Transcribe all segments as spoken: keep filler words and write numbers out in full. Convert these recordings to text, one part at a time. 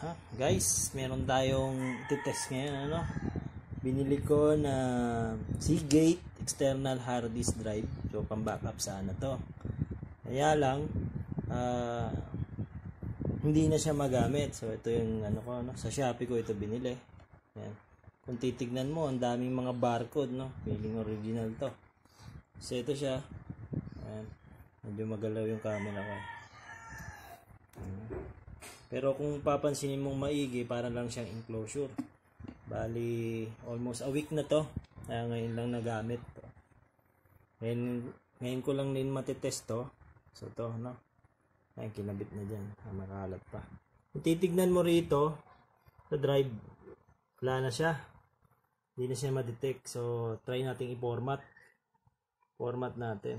ha? Guys, meron tayong titest ngayon, ano? Binili ko na Seagate external hard disk drive. So, pang backup sana to. Kaya lang, uh, hindi na siya magamit. So, ito yung ano ko, no? Sa Shopee ko ito binili. Yan. Kung titignan mo, ang daming mga barcode, no? Feeling original to. So, ito siya. Ayan. Medyo magalaw yung camera ko. Pero kung papansinin mong maigi, para lang siyang enclosure. Bali, almost a week na to. Kaya ngayon lang nagamit to. Ngayon, ngayon ko lang din matitest to. So to, no? Ay, kinabit na dyan. Ah, makalat pa. Kung titignan mo rito, sa drive, wala na siya. Hindi na siya ma-detect. So, try natin i-format. Format natin.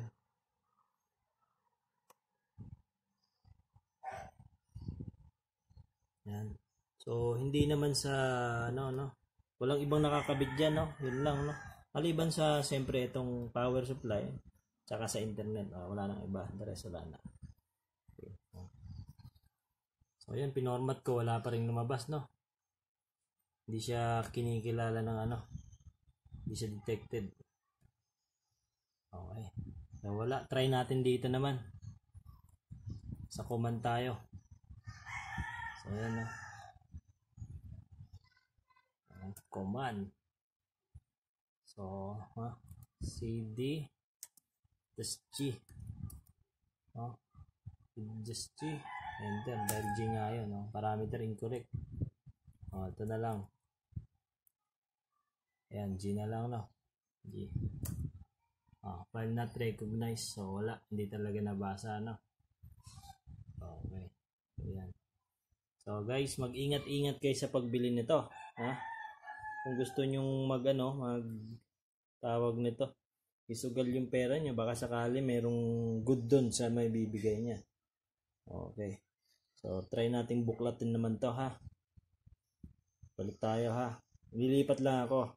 Yan. So, hindi naman sa, ano, no? Walang ibang nakakabit dyan, no? Yun lang, no? Maliban sa, siyempre, itong power supply, tsaka sa internet. Oh, wala nang iba. The rest, wala na. Okay. So, yan, pinormat ko. Wala pa rin lumabas, no? Hindi siya kinikilala ng, ano? Hindi siya detected. Okay. So, wala. Try natin dito naman. Sa command tayo. So, ayan na. Command. So, ha? cd just G. Oh, just G. Enter. Dahil G nga yun. No? Parameter incorrect. Oh, ito na lang. Ayan, G na lang, no? G. Oh, file not recognized. So, wala. Hindi talaga nabasa, no? Okay. Ayan. So guys, mag-ingat-ingat kayo sa pagbili nito, ha? Kung gusto nyong mag ano, mag tawag nito, isugal yung pera nyo, baka sakali merong good doon sa may bibigay niya. Okay. So try nating buklatin naman to, ha. Balik tayo, ha. Lilipat lang ako.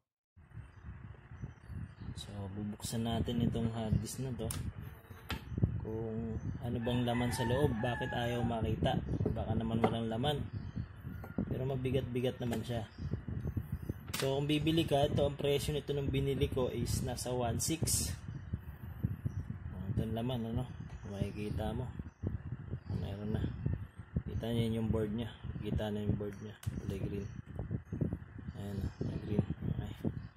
So bubuksan natin itong hard disk na to. Kung ano bang laman sa loob, bakit ayaw makita, baka naman walang laman, pero mabigat-bigat naman siya. So kung bibili ka, ito ang presyo nito nung binili ko is nasa one point six. Ito ang laman, ano, makikita mo, meron na, kita niyo yung board nya, kita na yung board nya, kulay green. Ayan, green. Okay.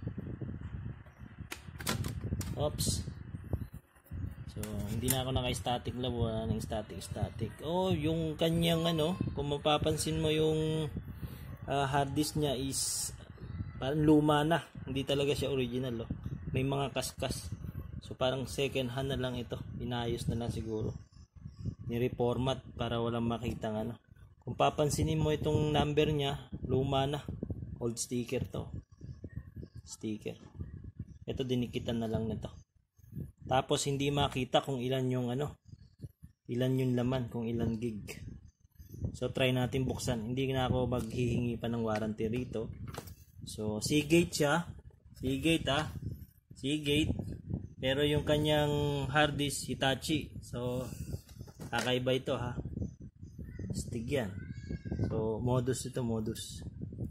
Oops. So, hindi na ako naka-static lab, wala nang static static. Oh, yung kanyang ano, kung mapapansin mo yung uh, hard disk niya is parang luma na. Hindi talaga siya original, oh. May mga kaskas. So, parang second hand na lang ito. Inayos na lang siguro. Ni-reformat para walang makitang ano. Kung papansinin mo itong number niya, luma na. Old sticker to. Sticker. Ito dinikitan na lang nito. Tapos hindi makita kung ilan yung ano, ilan yung laman, kung ilan gig. So try natin buksan. Hindi na ako maghihingi pa ng warranty rito. So Seagate siya. Seagate, ah. Seagate. Pero yung kanyang hard disk Hitachi. So kakaiba ito, ha. Astig yan. So modus ito, modus.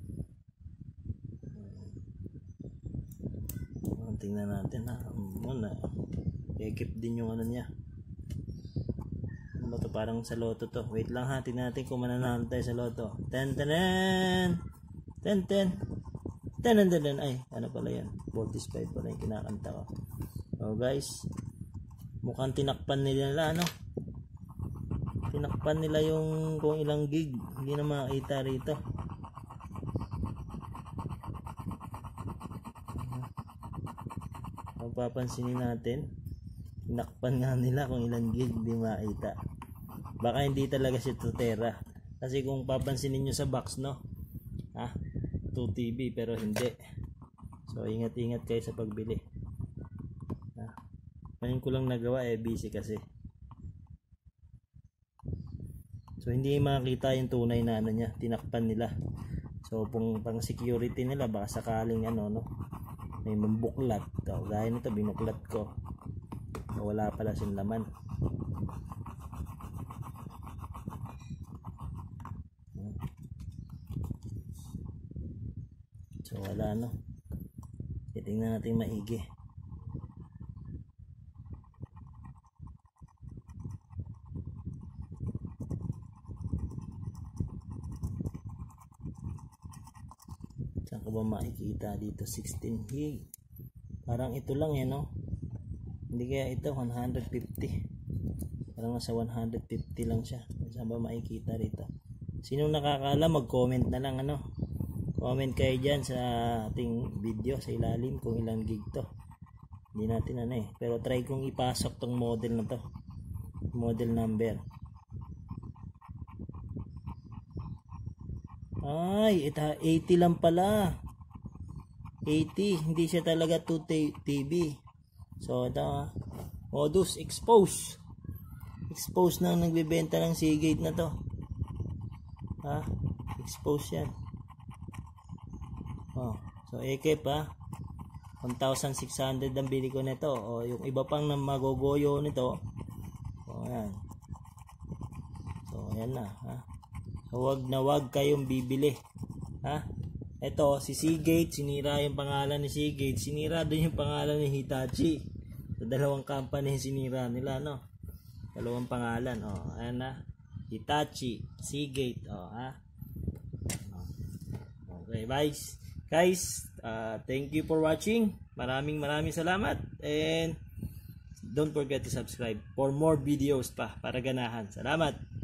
Tingnan natin, ha. Muna. I-keep din yung ano niya. Ano ba to? Parang sa loto to. Wait lang, ha. Tingnan natin kung mananalo tayo sa loto. Ten ten ten ten ten ten ten. Ay, ano pala yan? Voltage five pala yung kinakanta ko. So guys, mukhang tinakpan nila, ano? Tinakpan nila yung kung ilang gig. Hindi na makita rito. Kung papansinin natin, tinakpan nga nila kung ilang gig, di makita. Baka hindi talaga si two tera. Kasi kung papansinin nyo sa box, no, ha, two T B, pero hindi. So ingat-ingat kayo sa pagbili, ha. Ngayon ko lang nagawa, eh busy kasi. So hindi makita yung tunay na ano niya, tinakpan nila. So pang, pang security nila, baka sakaling ano, no, may mambuklat. So, gaya nito, binuklat ko, wala pala siyang laman. So wala, no. Tingnan natin maigi. Saan ko ba makikita dito? sixteen gig. Parang ito lang yan, no? Hindi kaya ito one hundred fifty. Parang nasa one hundred fifty lang siya. Saan ba makikita dito? Sino nakakaalam, mag-comment na lang, ano? Comment kayo dyan sa ating video sa ilalim kung ilang gig to. Hindi natin ano eh. Pero try kong ipasok tong model na to. Model number. Ay, ito eighty lang pala. eighty, hindi siya talaga two T B. So ito ha. Modus expose. Expose na nagbebenta ng Seagate na to. Ha? Expose yan. Oh, so ekip ha. one thousand six hundred ang bili ko nito. O yung iba pang na magogoyo nito. O yan. So ayan na ha. Huwag na wag kayong bibili. Ha? Ito, si Seagate, sinira yung pangalan ni Seagate. Sinira din yung pangalan ni Hitachi. Sa dalawang company sinira nila, no? Dalawang pangalan. O, ayan na. Hitachi, Seagate. O, ha? Okay, guys. Guys, uh, thank you for watching. Maraming maraming salamat. And don't forget to subscribe for more videos pa para ganahan. Salamat.